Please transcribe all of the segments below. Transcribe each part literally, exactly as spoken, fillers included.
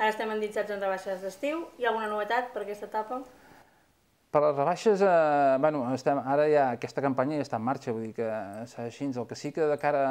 Ara estem endinsats en rebaixes d'estiu. Hi ha alguna novetat per aquesta etapa? Per les rebaixes, eh, bueno, estem, ara ja aquesta campanya ja està en marxa, vull dir que serà així. El que sí que de cara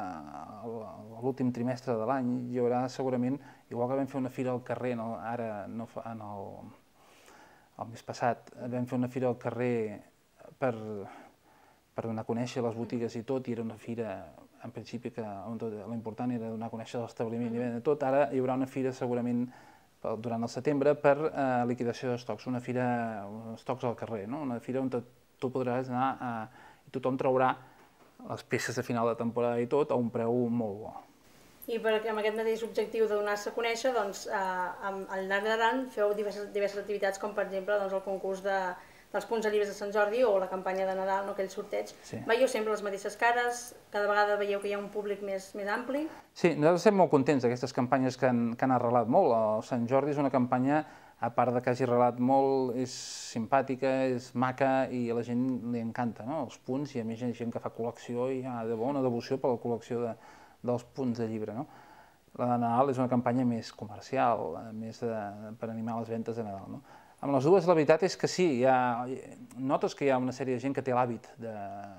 a l'últim trimestre de l'any hi haurà segurament, igual que vam fer una fira al carrer, no, ara no fa, en el, el mes passat, vam fer una fira al carrer per, per donar a conèixer les botigues i tot, i era una fira, en principi, que l'important era donar a conèixer l'establiment i vendre tot. Ara hi haurà una fira segurament durant el setembre per eh, liquidació d'estocs, una fira, estocs al carrer, no? Una fira on tu podràs anar a, i tothom traurà les peces de final de temporada i tot a un preu molt bo. I per, amb aquest mateix objectiu de donar-se a conèixer, doncs, eh, al llarg de l'any feu diverses, diverses activitats, com per exemple doncs, el concurs de, dels punts de llibres de Sant Jordi o la campanya de Nadal, no, aquell sorteig. Sí. Veieu sempre les mateixes cares? Cada vegada veieu que hi ha un públic més, més ampli? Sí, nosaltres estem molt contents d'aquestes campanyes que han, que han arrelat molt. El Sant Jordi és una campanya, a part de que hagi arrelat molt, és simpàtica, és maca i a la gent li encanta, no? Els punts, i a més hi ha gent que fa col·lecció i hi ha de bona devoció per la col·lecció de, dels punts de llibre, no? La de Nadal és una campanya més comercial, més de, per animar les ventes de Nadal, no? Amb les dues, la veritat és que sí, hi ha, notes que hi ha una sèrie de gent que té l'hàbit de,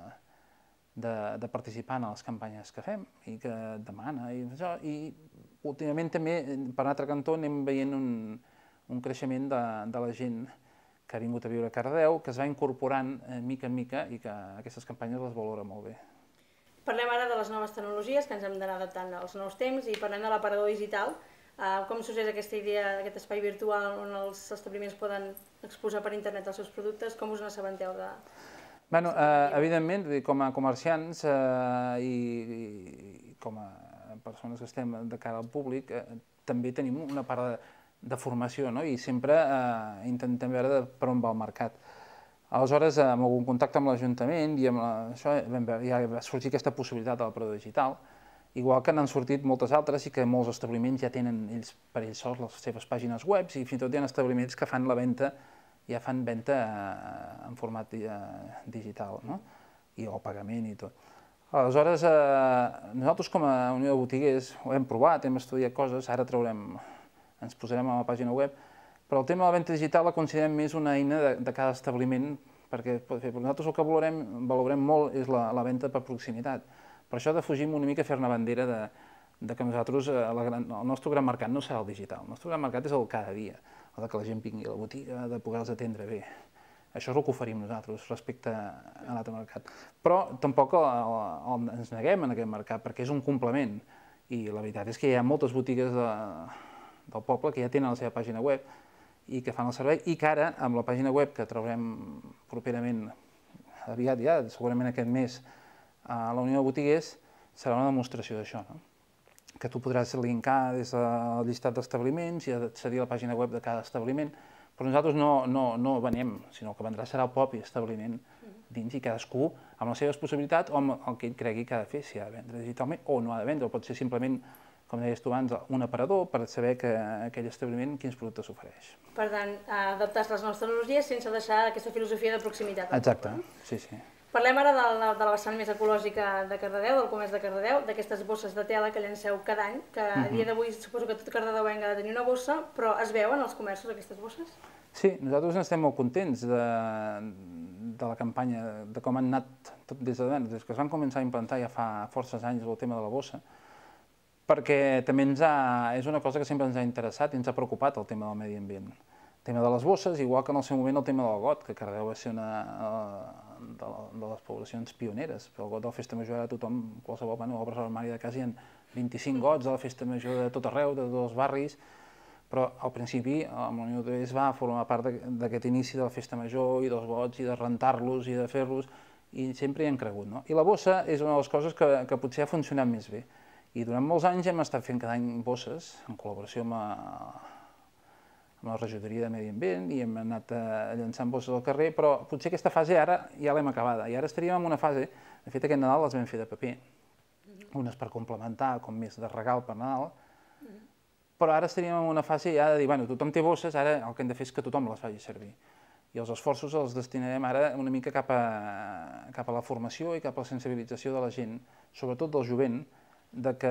de, de participar en les campanyes que fem i que demana i això, i últimament també, per un altre cantó, anem veient un, un creixement de, de la gent que ha vingut a viure a Cardedeu, que es va incorporant eh, mica en mica i que aquestes campanyes les valora molt bé. Parlem ara de les noves tecnologies, que ens hem d'anar adaptant als nous temps, i parlem de l'aparador digital. Uh, com sorgeix aquesta idea d'aquest espai virtual on els establiments poden exposar per internet els seus productes? Com us n'assabenteu de... Bueno, uh, evidentment, com a comerciants uh, i, i com a persones que estem de cara al públic, uh, també tenim una part de, de formació, no? I sempre uh, intentem veure per on va el mercat. Aleshores, amb algun contacte amb l'Ajuntament i amb la, això, ja va sorgir aquesta possibilitat de l'aparador digital, igual que n'han sortit moltes altres i que molts establiments ja tenen ells per ells sols les seves pàgines web i fins i tot hi ha establiments que fan la venda, ja fan venda en format digital, no? I el pagament i tot. Aleshores, eh, nosaltres com a Unió de Botiguers ho hem provat, hem estudiat coses, ara traurem, ens posarem a la pàgina web, però el tema de la venda digital la considerem més una eina de, de cada establiment, perquè, perquè nosaltres el que valorem, valorem molt és la, la venda per proximitat. Per això defugim una mica fer una bandera de, de que nosaltres, la gran, el nostre gran mercat no serà el digital, el nostre gran mercat és el cada dia, el de que la gent vingui a la botiga, de poder-los atendre bé. Això és el que oferim nosaltres respecte a l'altre mercat. Però tampoc el, el, ens neguem en aquest mercat, perquè és un complement. I la veritat és que hi ha moltes botigues de, del poble que ja tenen la seva pàgina web i que fan el servei, i que ara, amb la pàgina web que traurem properament, aviat ja, segurament aquest mes, a la Unió de Botiguers, serà una demostració d'això, no? Que tu podràs linkar des del llistat d'establiments i accedir a la pàgina web de cada establiment, però nosaltres no, no, no venem, sinó que vendrà serà el propi establiment dins i cadascú amb les seves possibilitats o amb el que ell cregui que ha de fer, si ha de vendre digitalment o no ha de vendre, o pot ser simplement, com deies tu abans, un aparador per saber que aquell establiment quins productes ofereix. Per tant, adaptar-se a les noves tecnologies sense deixar aquesta filosofia de proximitat. Exacte, sí, sí. Parlem ara de la, de la vessant més ecològica de Cardedeu, del comerç de Cardedeu, d'aquestes bosses de tela que llanceu cada any, que a dia d'avui suposo que tot Cardedeuenc ha de tenir una bossa, però es veuen als comerços aquestes bosses? Sí, nosaltres n'estem molt contents de, de la campanya, de com han anat tot des de des que es van començar a implantar ja fa forces anys el tema de la bossa, perquè també ens ha, és una cosa que sempre ens ha interessat i ens ha preocupat el tema del medi ambient. El tema de les bosses, igual que en el seu moment el tema del got, que Cardedeu va ser una de, de les poblacions pioneres. El got de la Festa Major ara tothom, qualsevol, bueno, obres a l'armari de casa hi ha vint-i-cinc gots de la Festa Major de tot arreu, de tots els barris, però al principi la Unió de Botiguers va formar part d'aquest inici de la Festa Major i dels gots i de rentar-los i de fer-los, i sempre hi hem cregut, no? I la bossa és una de les coses que, que potser ha funcionat més bé. I durant molts anys hem estat fent cada any bosses, en col·laboració amb la amb la regidoria de Medi Ambient, i hem anat llançant bosses al carrer, però potser aquesta fase ara ja l'hem acabada, i ara estaríem en una fase, de fet aquest Nadal les vam fer de paper, unes per complementar, com més de regal per Nadal, però ara estaríem en una fase ja de dir, bueno, tothom té bosses, ara el que hem de fer és que tothom les faci servir. I els esforços els destinarem ara una mica cap a, cap a la formació i cap a la sensibilització de la gent, sobretot del jovent, de que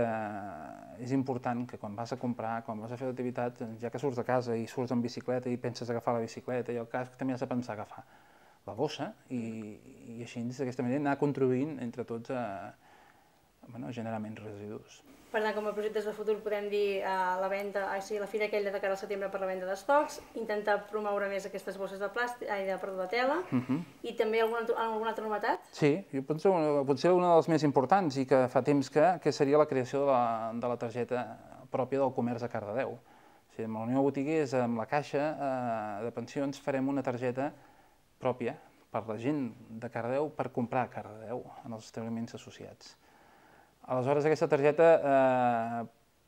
és important que quan vas a comprar, quan vas a fer l'activitat, ja que surts de casa i surts en bicicleta i penses agafar la bicicleta i el casc, també has de pensar agafar la bossa i, i així, d'aquesta manera, anar contribuint entre tots a, bueno, a generar menys residus. Per tant, com a projectes de futur podem dir eh, la venda, o sigui, la fira aquella de cara al setembre per la venda d'estocs, intentar promoure més aquestes bosses de plàstic, ai, de, perdó, de tela, uh -huh. I també alguna, alguna altra novetat? Sí, jo penso que potser una dels més importants i que fa temps que, que seria la creació de la, de la targeta pròpia del comerç a Cardedeu. O sigui, amb la Unió de Botiguers, amb la Caixa eh, de Pensions, farem una targeta pròpia per la gent de Cardedeu per comprar a Cardedeu en els establiments associats. Aleshores, aquesta targeta eh,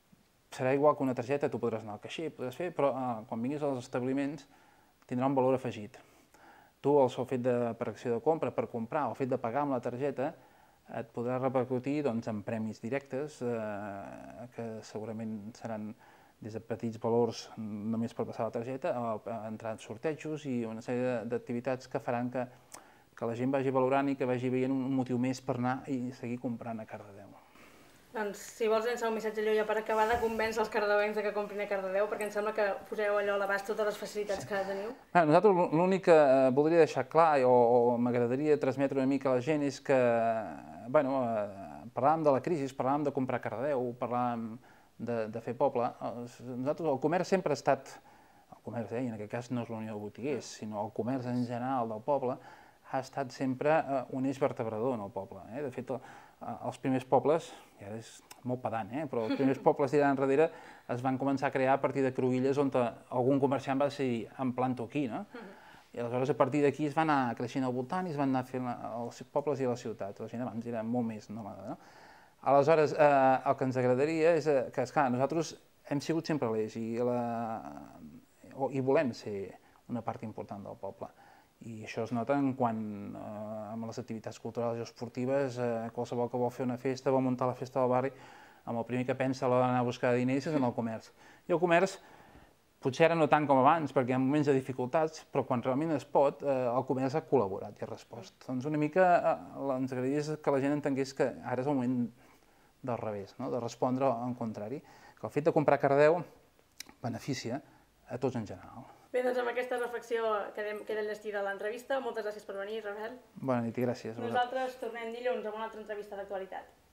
serà igual que una targeta, tu podràs anar al caixer, podràs fer, però eh, quan vinguis als establiments tindrà un valor afegit. Tu, el sol fet de, per acció de compra, per comprar, o el fet de pagar amb la targeta, et podrà repercutir doncs, en premis directes, eh, que segurament seran des de petits valors només per passar la targeta, a, a entrar en sortejos i una sèrie d'activitats que faran que, que la gent vagi valorant i que vagi veient un motiu més per anar i seguir comprant a Cardedeu. Doncs, si vols llançar un missatge allò ja per acabar de convèncer els cardedeuencs que comprin a Cardedeu, perquè em sembla que poseu allò a l'abast totes les facilitats que teniu. Bé, nosaltres l'únic que voldria deixar clar o, o m'agradaria transmetre una mica a la gent és que, bueno, parlàvem de la crisi, parlàvem de comprar a Cardedeu, parlàvem de, de fer poble. Nosaltres, el comerç sempre ha estat, el comerç, eh, i en aquest cas no és la Unió de Botiguers, sinó el comerç en general del poble, ha estat sempre un eix vertebrador en el poble. Eh? De fet, els primers pobles, i ara és molt pedant, eh? però els primers pobles d'allà enrere es van començar a crear a partir de cruïlles on algun comerciant va decidir em planto aquí, no? I aleshores a partir d'aquí es van anar creixent al voltant i es van anar fent els pobles i les ciutats. La gent abans era molt més nòmada, no? Aleshores, eh, el que ens agradaria és que, esclar, nosaltres hem sigut sempre l'eix i, la... i volem ser una part important del poble. I això es nota en quan, eh, amb les activitats culturals i esportives, eh, qualsevol que vol fer una festa, vol muntar la festa del barri, amb el primer que pensa a l'hora d'anar a buscar diners és en el comerç. I el comerç, potser ara no tant com abans, perquè hi ha moments de dificultats, però quan realment es pot, eh, el comerç ha col·laborat i ha respost. Doncs una mica eh, ens agradaria que la gent entengués que ara és el moment del revés, no? De respondre al contrari, que el fet de comprar a Cardedeu beneficia a tots en general. Bé, doncs amb aquesta reflexió queda el destí de l'entrevista. Moltes gràcies per venir, Rafael. Bona nit i gràcies. Nosaltres tornem dilluns amb una altra entrevista d'actualitat.